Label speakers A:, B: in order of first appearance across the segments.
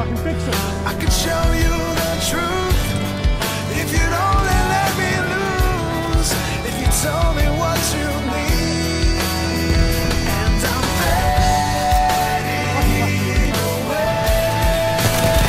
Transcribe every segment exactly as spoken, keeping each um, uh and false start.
A: can fix it.
B: I could show you the truth if you'd only let me lose. If you told me what you need, and I'm fading away.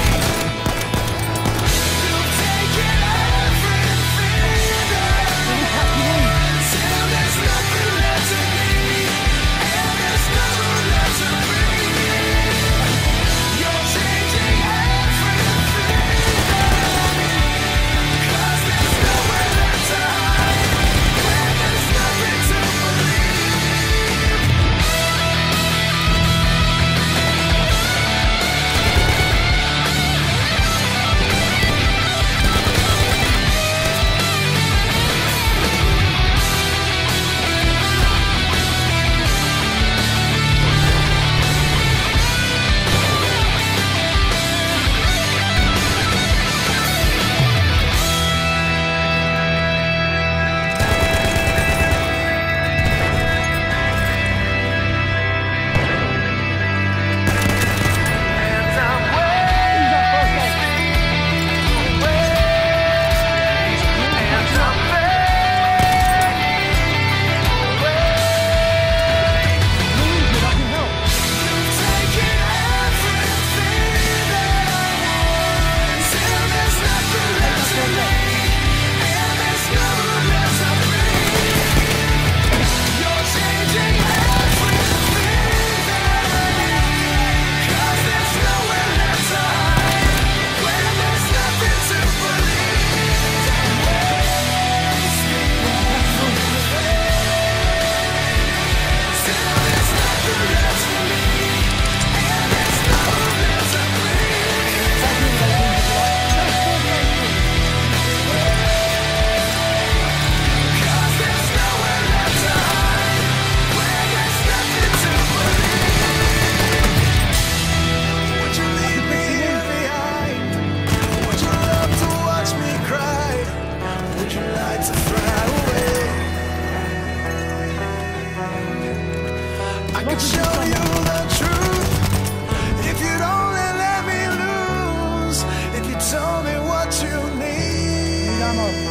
B: You've taken everything that I want till there's nothing left to give, and there's nothing left to breathe. You're changing everything that I need, 'cause there's nowhere left to hide when there's nothing to believe. And I'm wasting away, and I'm fading away.
A: Please, I can help.
B: You've taken everything that I want till there's nothing left to leave, and there's no room left to breathe. You're changing everything that I need, 'cause there's nowhere left to hide when there's nothing to believe. I'm wasting away till there's nothing left to leave, and there's no room left to breathe. 'Cause there's nowhere left to hide when there's nothing to believe. Would you leave me here behind? Would you love to watch me cry? Would you like to fly away? I could show you the truth if you'd only let me lose. If you told me what you need.